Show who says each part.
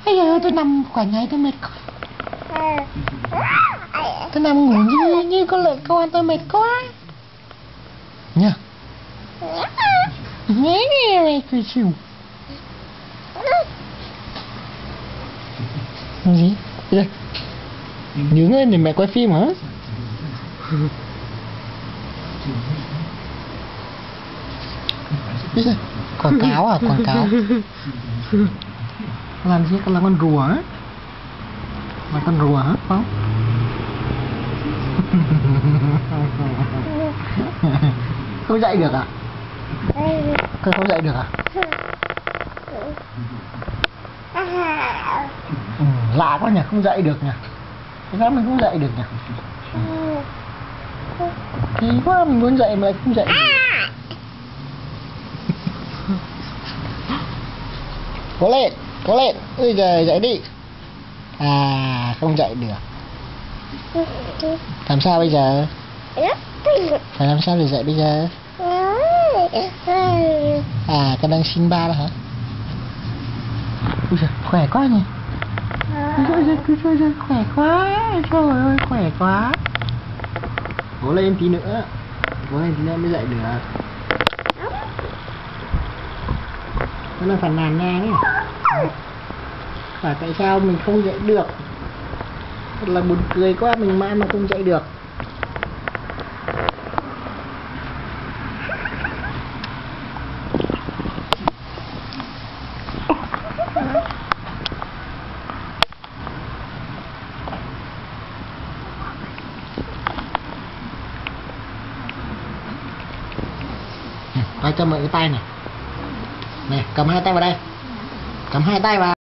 Speaker 1: Ây ơi, tôi nằm cả ngày tôi mệt quá. Tôi nằm ngủ như con lợn con, tôi mệt quá nha. Nhé mày cười xỉu. Gì? Đây. Nhướng lên để mẹ quay phim hả? Quảng cáo à? Quảng cáo. Làm gì? Là con rùa á? Là con rùa hả? Không? Không dậy được à? Không dậy được à? Lạ quá nhỉ, không dậy được nhỉ. Cái đó mình không dậy được nhỉ. Kỳ quá, mình muốn dậy mà lại không dậy được. Cố lên, ôi giời, dậy đi. À, không dậy được. Làm sao bây giờ? Phải làm sao để dậy bây giờ? À, con đang xin ba đó hả? Ui giời, khỏe quá nhỉ. Ôi giời, khỏe quá. Trời ơi, khỏe quá. Cố lên tí nữa. Cố lên tí nữa mới dậy được. Nó là phản nàn nang ấy. Và tại sao mình không dậy được? Thật là buồn cười quá, mình mãi mà không dậy được. Quay cho mượn cái tay này. Này, cầm hai tay vào đây. Cầm hai tay vào.